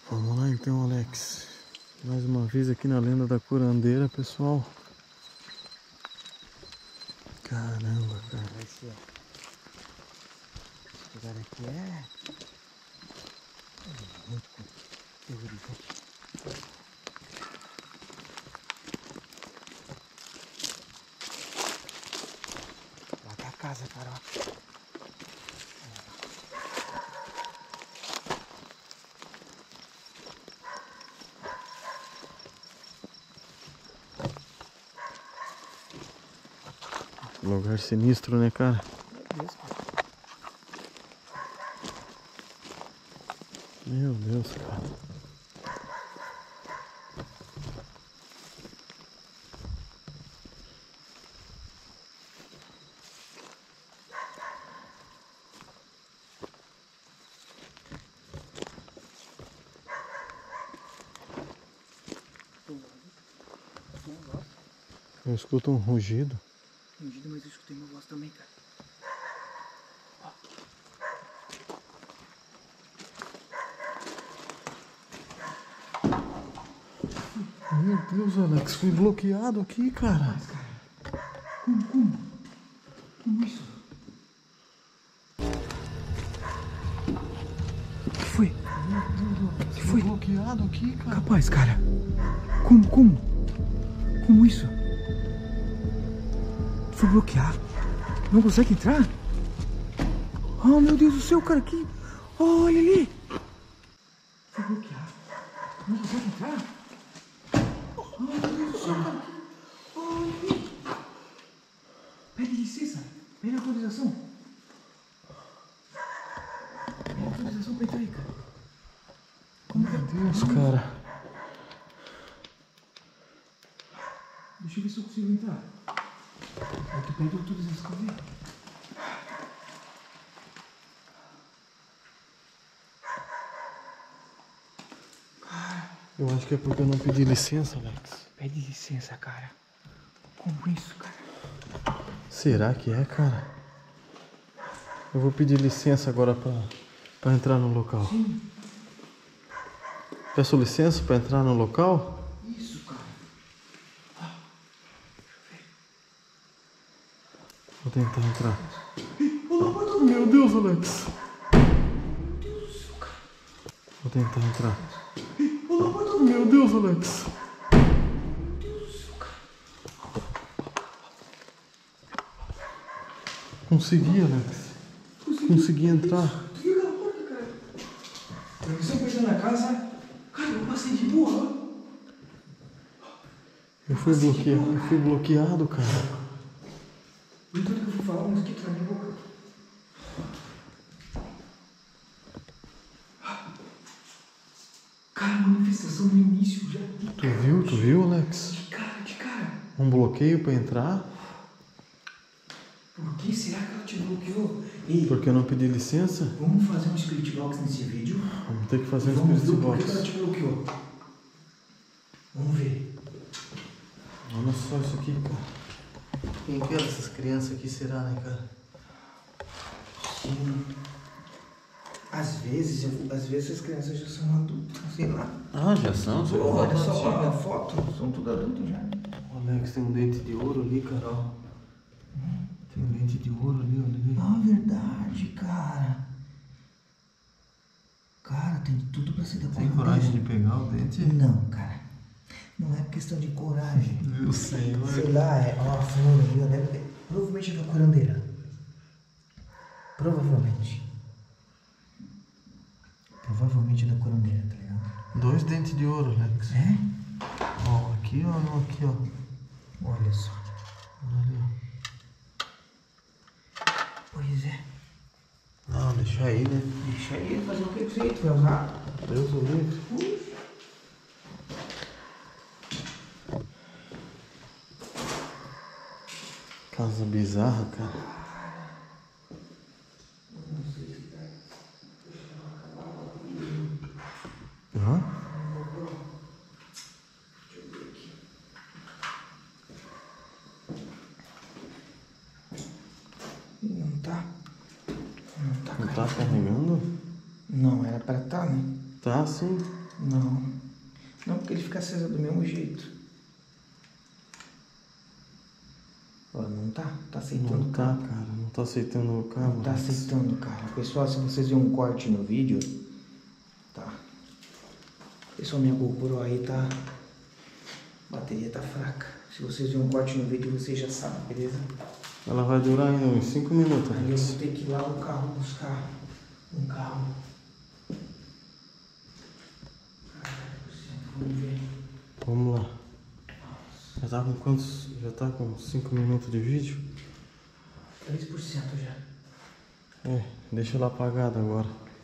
Vamos lá então, Alex. Mais uma vez aqui na lenda da curandeira, pessoal. Caramba, cara. Esse lugar aqui é muito terrorizante. Lá tá a casa, cara. Lugar sinistro, né, cara? Meu Deus, cara. Meu Deus, cara. Eu escuto um rugido. Mas eu escutei uma voz também, cara. Meu Deus, Alex, fui bloqueado aqui, cara. Mas, cara, como isso? O que foi? Meu Deus, Alex, Que fui foi? bloqueado aqui, cara. Capaz, cara. Como isso? Foi bloqueado? Não consegue entrar? Oh, meu Deus do céu, cara, que... Oh, olha ali. Foi bloqueado. Não consegue entrar? Oh, meu Deus do céu, cara. Oh, olha ali. Pede licença. Pede autorização. Pede autorização pra entrar aí, cara. Meu Deus, cara. Deixa eu ver se eu consigo entrar. Tu pede autorização, ver. Eu acho que é porque eu não pedi licença, Alex. Pede licença, cara. Como isso, cara? Será que é, cara? Eu vou pedir licença agora pra entrar no local. Sim. Peço licença pra entrar no local? Isso, cara. Vou tentar entrar. Meu Deus, Alex. Meu Deus do céu, cara. Vou tentar entrar. Meu Deus, Alex. Meu Deus do céu, cara. Consegui, Alex. Consegui entrar. Tu viu aquela porta, cara? Você foi na casa? Cara, eu passei de boa. Eu fui bloqueado, cara. E tudo que eu fui falar, um mosquito na minha boca. Cara, manifestação no início já. Tu viu, Alex? Que cara? Um bloqueio pra entrar? Por que será que ela te bloqueou? Ei, Porque eu não pedi licença? vamos fazer um spirit box nesse vídeo. Vamos ter que fazer um Vamos ver spirit por que ela box. te bloqueou. Vamos ver. Olha só isso aqui, cara. Quem que é essas crianças aqui será, né, cara? Sim. Às vezes as crianças já são adultas, sei lá. Ah, já são? Olha só a minha foto, são tudo adultos já. O Alex tem um dente de ouro ali, Carol. Tem um dente de ouro ali, olha ali. Ah, verdade, cara. Cara, tem tudo pra ser da Tem curandeira. coragem de pegar o dente? Não, cara. Não é questão de coragem. Meu senhor. Sei lá, é uma flor ali, né? Provavelmente é da curandeira. Provavelmente. Provavelmente é da curandeira, tá ligado? 2 dentes de ouro, Alex. É? Ó, aqui, ó, um aqui, ó. Olha só. Olha ali, Pois é. ó. Não, deixa aí, né? Deixa ele fazer o que você vai usar. Deus o livre. Casa bizarra, cara. Hã? Não tá. Não tá carregando? Não, era pra tá, né? Tá sim. Não. Não, porque ele fica aceso do mesmo jeito. Ó, não tá aceitando. Não tá, cara. Não tá aceitando o cabo. Não tá aceitando, cara. Pessoal, se vocês viram um corte no vídeo, tá. Pessoal, minha GoPro aí tá... A bateria tá fraca. Se vocês viram um corte no vídeo, vocês já sabem, beleza? Ela vai durar ainda uns 5 minutos. Aí eu vou ter que ir lá no carro buscar um carro. Vamos ver. Vamos lá. Já tá com quantos? Já tá com 5 minutos de vídeo? 3% já. É, deixa ela apagada agora.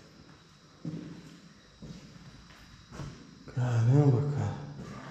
Caramba, cara.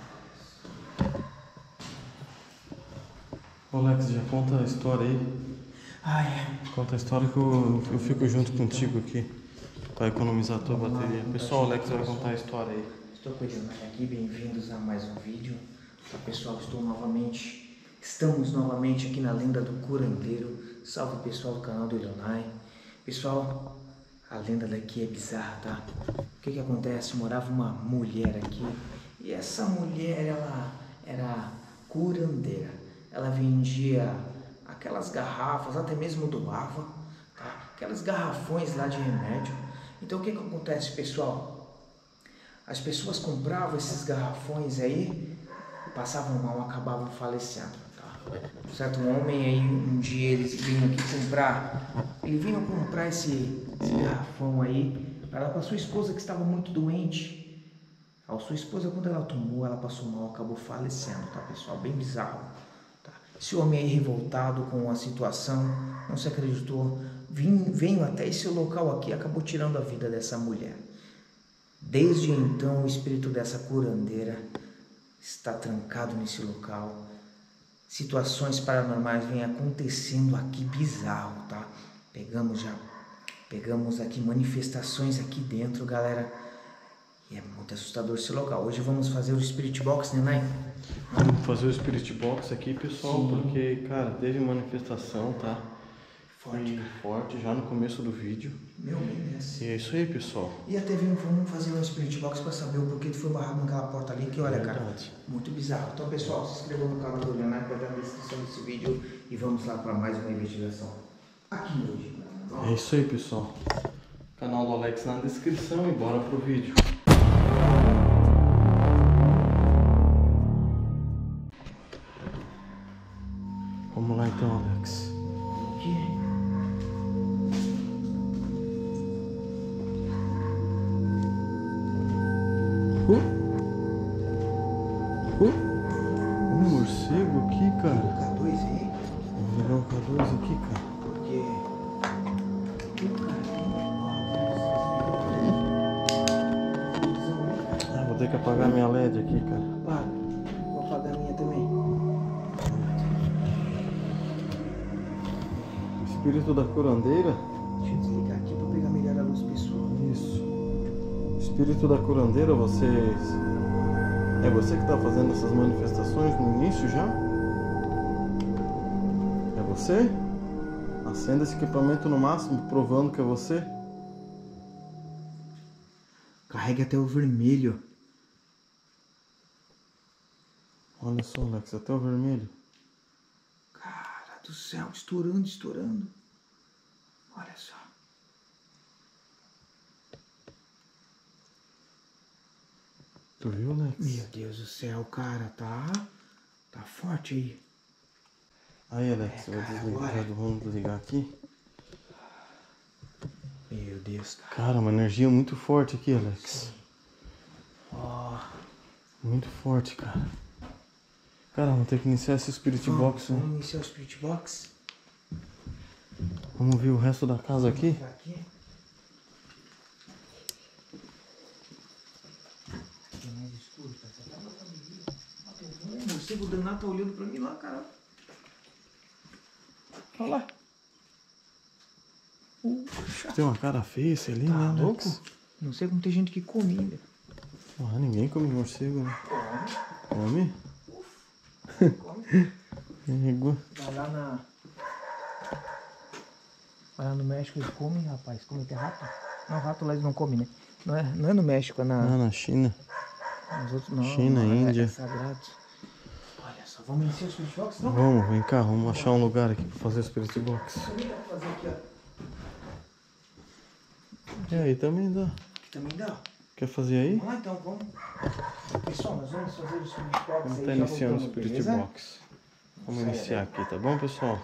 Ô Alex, já conta a história aí. Ah, é. Conta a história que eu fico junto contigo aqui. Pra economizar a tua bateria. Pessoal, o Alex vai contar a história aí. Estou com o Elionai aqui, bem-vindos a mais um vídeo. Tá, pessoal, estamos novamente aqui na lenda do curandeiro. Salve, pessoal do canal do Elionai. Pessoal, a lenda daqui é bizarra, tá? O que que acontece? Morava uma mulher aqui e essa mulher, ela era curandeira. Ela vendia aquelas garrafas, até mesmo doava, tá? Aquelas garrafões lá de remédio. Então o que que acontece, pessoal? As pessoas compravam esses garrafões aí, passavam mal, acabavam falecendo, tá? Certo? Um homem aí, um dia eles vinham aqui comprar, ele vinha comprar esse garrafão aí para dar para sua esposa que estava muito doente. A sua esposa, quando ela tomou, ela passou mal, acabou falecendo, tá, pessoal? Bem bizarro, tá? Esse homem aí revoltado com a situação, não se acreditou, veio até esse local aqui e acabou tirando a vida dessa mulher. Desde então, o espírito dessa curandeira está trancado nesse local. Situações paranormais vêm acontecendo aqui bizarro, tá? Pegamos aqui manifestações aqui dentro, galera. E é muito assustador esse local. Hoje vamos fazer o Spirit Box, né, Nai? Vamos fazer o Spirit Box aqui, pessoal, Sim. porque, cara, teve manifestação, tá? Forte. Forte já no começo do vídeo. Meu Deus. E é isso aí, pessoal. E até vamos fazer um Spirit Box para saber o porquê tu foi barrado naquela porta ali, que olha, cara, muito bizarro. Então, pessoal, se inscreva no canal do Leonardo, pode dar na descrição desse vídeo e vamos lá para mais uma investigação aqui hoje. É isso aí, pessoal. Canal do Alex na descrição e bora pro vídeo. Vamos lá então, Alex. Aqui. Um morcego aqui, cara. K2 aí? Vamos pegar o K2 aqui, cara. Porque... Ah, vou ter que apagar minha LED aqui, cara. Para, vou apagar a minha também. O espírito da curandeira. Deixa eu desligar aqui para pegar melhor a luz, pessoal. Isso. O espírito da curandeira, vocês... É você que tá fazendo essas manifestações no início já? É você? Acenda esse equipamento no máximo, provando que é você. Carregue até o vermelho. Olha só, Alex, até o vermelho. Cara do céu, estourando. Olha só. Tu viu, Alex? Meu Deus do céu, cara, tá forte aí. Aí, Alex, eu vou desligar, vamos desligar aqui. Meu Deus, cara. Cara, uma energia muito forte aqui, Alex. Ó. Muito forte, cara. Cara, vamos ter que iniciar esse Spirit Box, né? Vamos iniciar o Spirit Box. Vamos ver o resto da casa aqui? Aqui. Tem mais escuro, tá? O morcego danado tá olhando pra mim lá, cara. Olha lá. Puxa. Tem uma cara feia esse ali, Tá né, louco? Alex? Não sei como tem gente que come ainda. Ah, ninguém come morcego, né? Come? Come. Égua. Vai lá no México, eles comem, rapaz. Comem até rato. Não, rato lá eles não comem, né? Não é no México, é na China. nos outros não. China, Índia. É sagrado. Olha só, vamos iniciar o Spirit Box, não? Vamos, vem cá, vamos achar um lugar aqui pra fazer o Spirit Box. Também dá pra fazer aqui, ó. E aí, também dá. Aqui também dá. Quer fazer aí? Vamos lá então, vamos. Pessoal, nós vamos fazer o Spirit Box Vamos aí. estar já iniciando o voltamos, Spirit beleza? Box. Vamos iniciar aqui, tá bom, pessoal?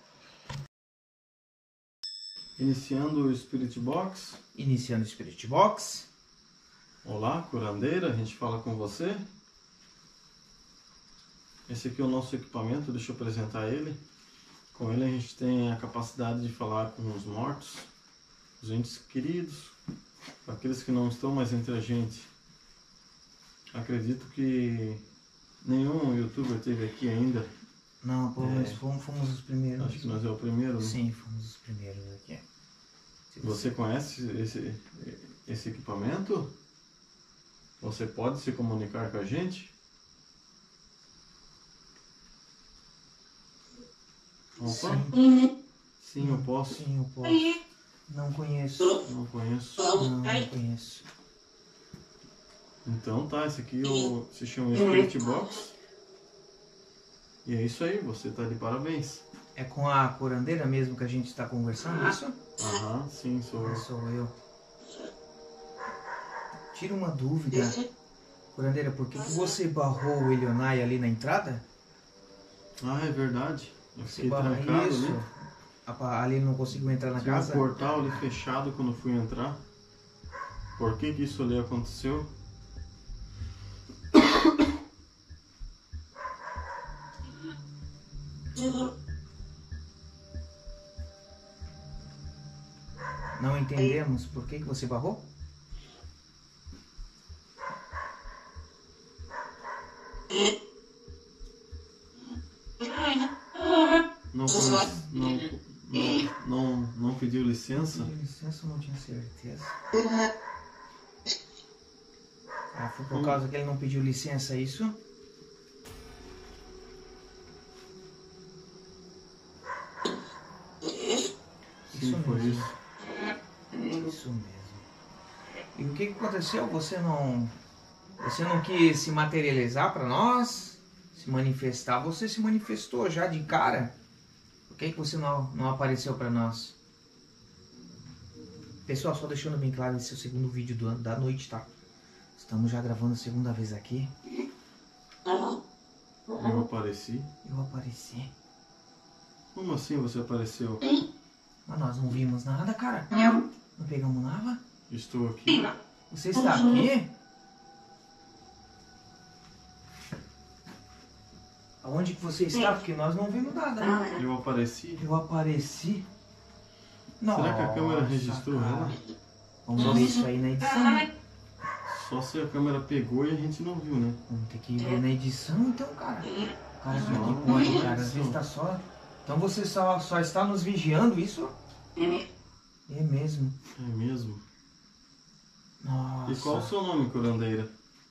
Iniciando o Spirit Box. Iniciando o Spirit Box. Olá, curandeira, a gente fala com você. Esse aqui é o nosso equipamento, deixa eu apresentar ele. Com ele a gente tem a capacidade de falar com os mortos, os entes queridos, aqueles que não estão mais entre a gente. Acredito que nenhum youtuber teve aqui ainda. Não, pelo menos fomos os primeiros. Acho que nós é o primeiro, né? Sim, fomos os primeiros aqui. Você conhece esse equipamento? Você pode se comunicar com a gente? Opa. Sim, eu posso. Sim, eu posso. Não conheço. Não conheço. Não conheço. Então tá, esse aqui se chama Spirit Box. E é isso aí, você tá de parabéns. É com a curandeira mesmo que a gente está conversando, isso? Aham, sim, sou eu. Sou eu. Tira uma dúvida. Curandeira, por que você barrou o Elionai ali na entrada? Ah, é verdade. Eu Você fiquei barrou trancado isso? ali. Ali ele não conseguiu entrar na Tinha casa? um portal ali fechado quando eu fui entrar. Por que isso ali aconteceu? Não entendemos. Por que você barrou? Não pediu licença? Pediu licença, eu não tinha certeza. Ah, foi por causa que ele não pediu licença, isso? Sim, foi mesmo. isso. Isso mesmo. E o que aconteceu? Você não quis se materializar para nós? Se manifestar? Você se manifestou já de cara. Por que você não apareceu para nós? Pessoal, só deixando bem claro, esse é o segundo vídeo da noite, tá? Estamos já gravando a segunda vez aqui. Eu apareci? Eu apareci. Como assim você apareceu? Mas nós não vimos nada, cara. Não pegamos nada. Estou aqui. Você está aqui? Aonde que você está? Porque nós não vimos nada. Eu apareci? Eu apareci? Será que a câmera Nossa, registrou cara. ela? Vamos ver isso aí na edição, né? Só se a câmera pegou e a gente não viu, né? Vamos ter que ver na edição então, cara. Cara, Só que na pode, cara. Às edição. vezes tá só... Então você só está nos vigiando, isso? É mesmo. É mesmo? Nossa. E qual o seu nome, curandeira?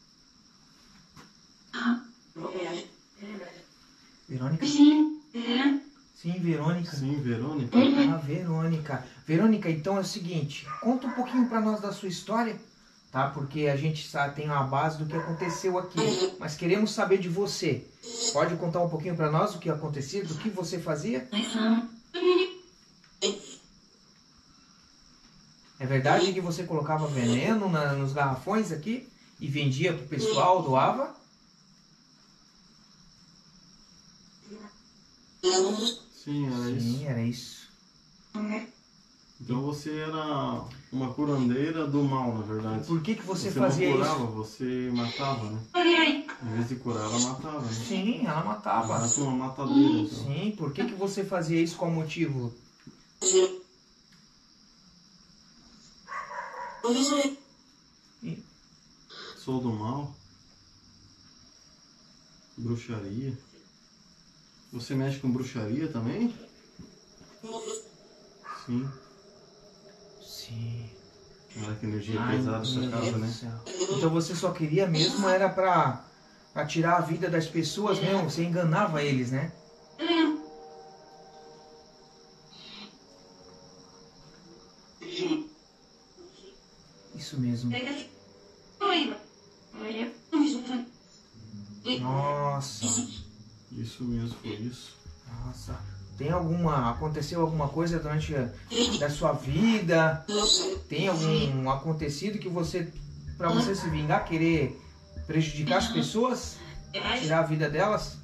Verônica? Sim, Verônica. Sim, Verônica? Ah, Verônica. Verônica, então é o seguinte, conta um pouquinho pra nós da sua história, tá? Porque a gente tem uma base do que aconteceu aqui, mas queremos saber de você. Pode contar um pouquinho pra nós o que acontecia, do que você fazia? É verdade que você colocava veneno nos garrafões aqui e vendia pro pessoal, doava? Sim, era isso. Sim, era isso. Então você era uma curandeira do mal, na verdade. Por que você Você fazia não curava, isso? você matava, né? Em vez de curar, ela matava, né? Sim, ela matava. Era uma matadeira, então. Sim, por que você fazia isso? Qual motivo? Sou do mal. Bruxaria. Você mexe com bruxaria também? Sim. Sim. Olha que energia Ai, pesada essa meu casa, Deus né? do céu. Então você só queria mesmo era pra tirar a vida das pessoas mesmo, você enganava eles, né? Isso mesmo. Nossa. Isso mesmo, foi isso. Nossa. Aconteceu alguma coisa durante da sua vida? Tem algum acontecido que você, pra você se vingar, querer prejudicar as pessoas? Tirar a vida delas?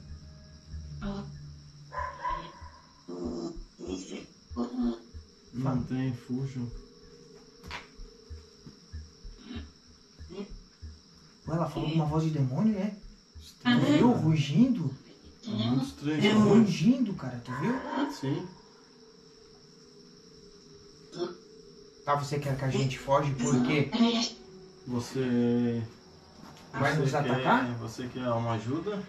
Não tem, fujam. Ela falou com uma voz de demônio, né? Tu Estranho, viu? cara. Rugindo? É muito estranho. Rugindo, cara, tu viu? Sim. Tá, você quer que a gente foge porque Você... vai nos quer- atacar? Você quer uma ajuda?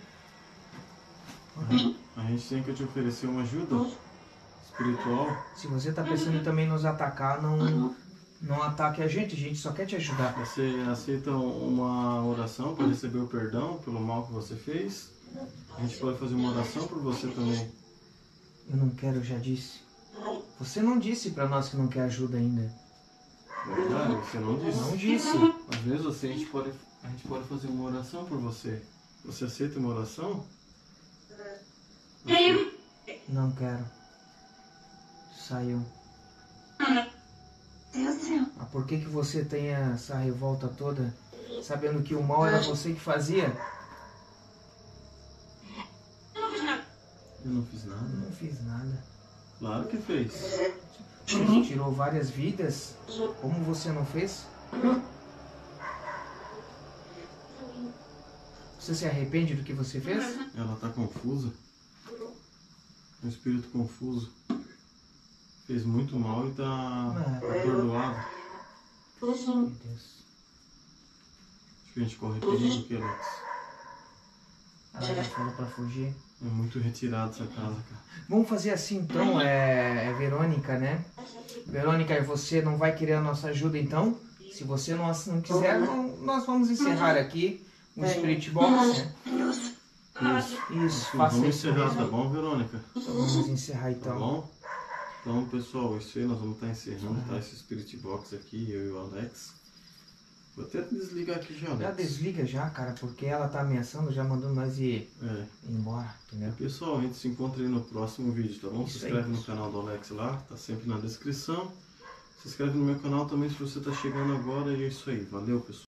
A gente tem que te oferecer uma ajuda espiritual. Se você tá pensando em também nos atacar, não ataque a gente só quer te ajudar. Você aceita uma oração para receber o perdão pelo mal que você fez? A gente pode fazer uma oração por você também. Eu não quero, eu já disse. Você não disse pra nós que não quer ajuda ainda. Verdade, você não disse. Não disse. Às vezes a gente pode fazer uma oração por você. Você aceita uma oração? Não quero. Saiu. Ah, por que você tem essa revolta toda? Sabendo que o mal era você que fazia? Eu não fiz nada. Não fiz nada. Claro que fez. Você tirou várias vidas. Como você não fez? Você se arrepende do que você fez? Ela tá confusa. Um espírito confuso. Fez muito mal e tá atordoado. Meu Deus. Acho que a gente corre perigo aqui, Alex. Ela já falou pra fugir. É muito retirado essa casa, cara. Vamos fazer assim então, Verônica, né? Verônica, você não vai querer a nossa ajuda então? Se você não quiser, nós vamos encerrar aqui o Spirit Box, né? Isso, faça Vamos isso encerrar, mesmo. tá bom, Verônica? Então, vamos encerrar Tá então. bom? Então, pessoal, isso aí nós vamos estar encerrando, tá? Esse Spirit Box aqui, eu e o Alex. Vou até desligar aqui já, Já Alex. desliga já, cara, porque ela tá ameaçando, já mandando nós ir embora, entendeu? Pessoal, a gente se encontra aí no próximo vídeo, tá bom? Isso Se aí. inscreve no canal do Alex lá, tá sempre na descrição. Se inscreve no meu canal também se você tá chegando agora e é isso aí. Valeu, pessoal.